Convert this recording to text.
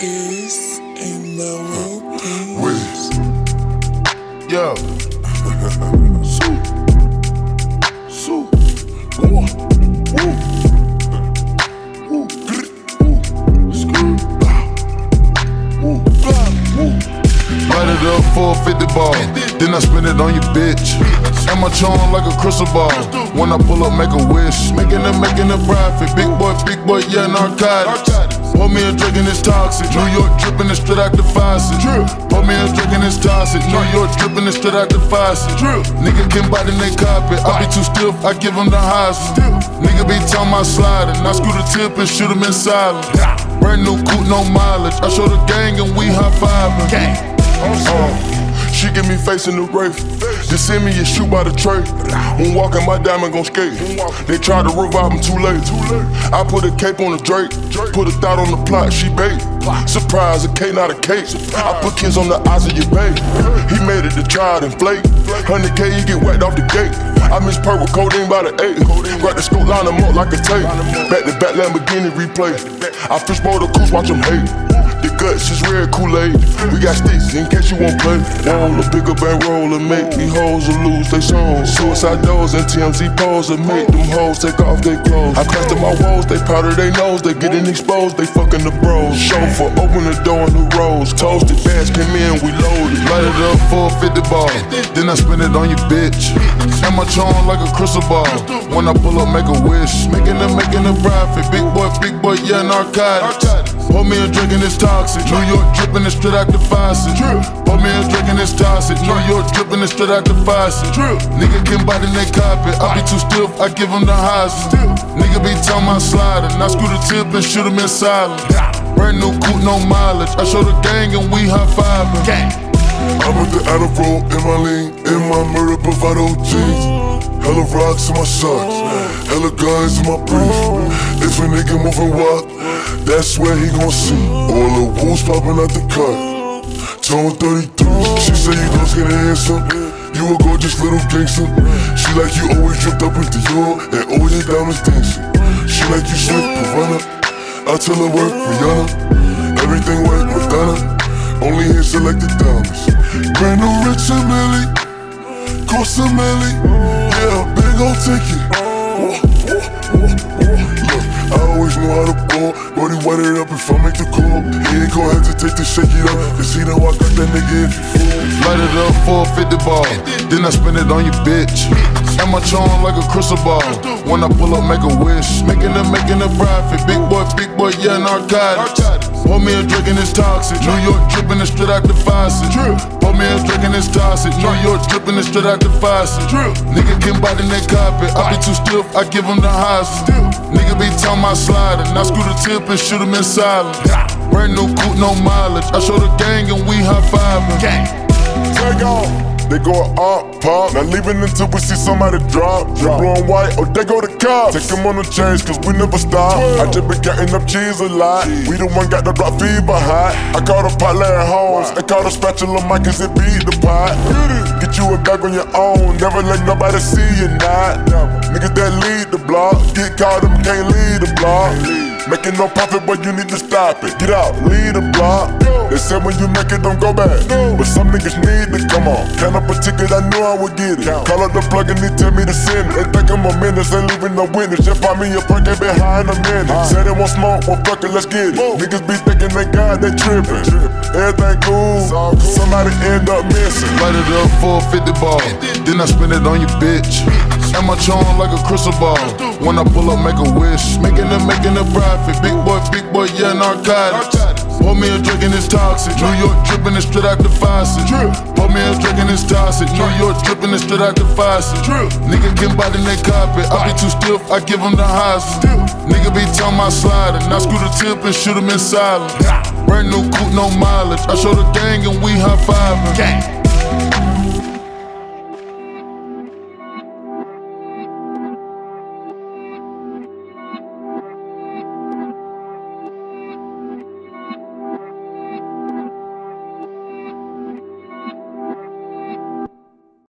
is in the wilderness. Wiz. Yeah. Sue. Sue. Woo. Woo. Woo. Woo. Screw. Woo. Woo. Light it up for a 50 ball. Then I spin it on your bitch. And my charm like a crystal ball. When I pull up, make a wish. Making a profit. Big boy, yeah, narcotics. Pour me a drink and it's toxic. New York dripping it straight out the faucet. Pour me a drink and it's toxic. New York dripping it straight out the faucet. Nigga can bite in they carpet. I be too stiff, I give them the highs. Nigga be talking about sliding. I screw the tip and shoot him in silence. Brand new coupe, no mileage. I show the gang and we high-fiving. She give me face in the Wraith. Just send me a shoe by the tray. When walking, my diamond gon' skate. They tried to revive him too late. I put a cape on the Drake. Put a thought on the plot, she bait. Surprise, a K, not a cake. I put kids on the eyes of your babe. He made it to try it and flake. 100K, you get whacked off the gate. I miss Perk with codeine by the 8. Grab the scoop, line them up like a tape. Back to back Lamborghini replay. I fishbowl the coos, watch them hate. The guts is red Kool-Aid. We got sticks in case you won't play. Roll a bigger bankroll and make these hoes or lose they souls. Suicide doors and TMZ pose and make them hoes take off their clothes. I crushed my woes, they powder they nose, they getting exposed, they fucking the bros. Chauffeur, open the door in the rose. Toasted bags came in, we loaded. Light it up for a 50 ball. Then I spin it on your bitch. And my charm like a crystal ball. When I pull up, make a wish. Making a profit. Big boy, yeah, narcotics. Pour me a drink and it's toxic. New York dripping it straight out the faucet. Pour me a drink and it's toxic. New York dripping it straight out the faucet. Nigga can bite in they carpet. I be too stiff, I give them the highs. Nigga be talking about sliding. I screw the tip and shoot him in silence. Brand new coupe, no mileage. I show the gang and we high-fiving. I'm with the Adderall in my lean, in my murder bravado jeans. Hella rocks in my socks, hella guns in my brief. If a nigga moving wild, that's where he gon' see. All the wolves popping out the cut. Tone 33. She say you don't get handsome. You a gorgeous little gangster. She like you always dripped up with Dior and all your diamonds dancing. She like you slick Piranha. I tell her work Rihanna. Everything work Madonna. Only here selected diamonds. Brand new rich and Millie. Cost a milli. Yeah, big ol' ticket. Look, I always know how to ball. Brody wet it up if I make the call. He ain't gon' hesitate to shake it up, cause he know I got that nigga if you fool. Light it up for a 50 ball. Then I spin it on your bitch. And my charm like a crystal ball. When I pull up, make a wish. Making a profit. Big boy, yeah, narcotics. Pour me a drink and it's toxic. New York dripping it straight out the faucet. Pour me a drink and it's toxic. New York dripping it straight out the faucet. Nigga can bite in they carpet. I be too stiff, I give them the highs. Nigga be talking about sliding. I screw the tip and shoot him in silence. Brand new coupe, no mileage. I show the gang and we high-fiving. Take off. They go up, pop, not leaving until we see somebody drop. They blue and white, or they go to cops. Take them on the chains, cause we never stop. I just been getting up cheese a lot. We the one got the block fever hot. I call the pot Larry Holmes. They call the spatula mic cause it beat the pot. Get you a bag on your own, never let nobody see you not. Niggas that lead the block, get caught them can't lead the block. Making no profit, but you need to stop it. Get out, lead the block. They said when you make it, don't go back. But some niggas need to come on. Count up a ticket, I knew I would get it. Call up the plug and he tell me to send it. They think I'm a menace, they leaving no witness. Just buy me a perk, they behind a minute. Say they want smoke, well fuck it, let's get it. Niggas be thinking they God, they tripping. Everything cool, somebody end up missing. Light it up for a 50 ball. Then I spin it on your bitch. And my charm like a crystal ball. When I pull up, make a wish. Making a profit. Big boy, yeah, narcotics. Pour me a drink and it's toxic. New York dripping it straight out the faucet. Pour me a drink and it's toxic. New York dripping it straight out the faucet. Nigga can bite in they carpet. I be too stiff, I give them the highs. Nigga be talking about sliding. I screw the tip and shoot him in silence. Brand new coupe, no mileage. I show the gang and we high-fiving.